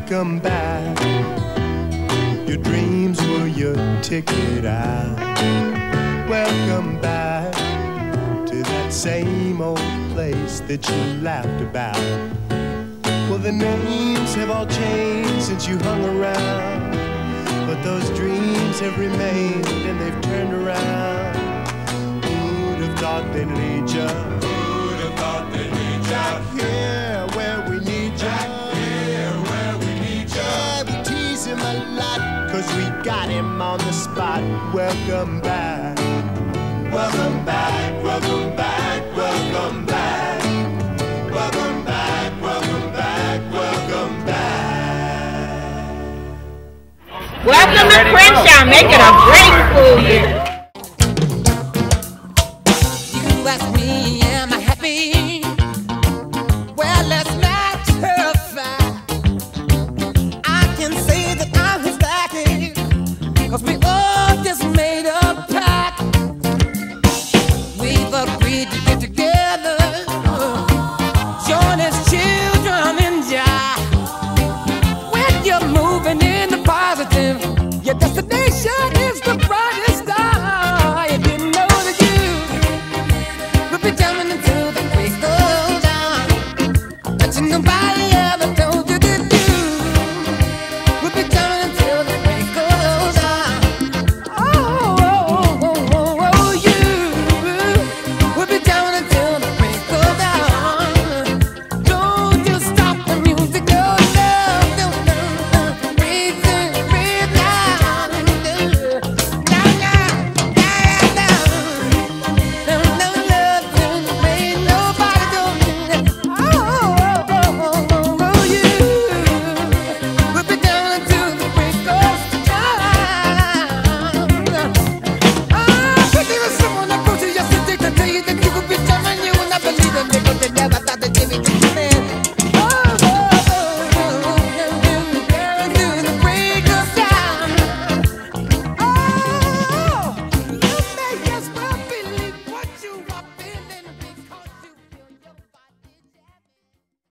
welcome back. Your dreams were your ticket out. Welcome back to that same old place that you laughed about. Well, the names have all changed since you hung around, but those dreams have remained and they've turned around. Who'd have thought they'd lead ya? Who'd have thought they'd lead ya? Back here where we need ya. Back here where we need ya. Yeah, we tease him a lot, 'cause we got him on the spot. Welcome back. Welcome back, welcome back, welcome back. Welcome back, welcome back, welcome back. Welcome to Crenshaw. Make it a great school year.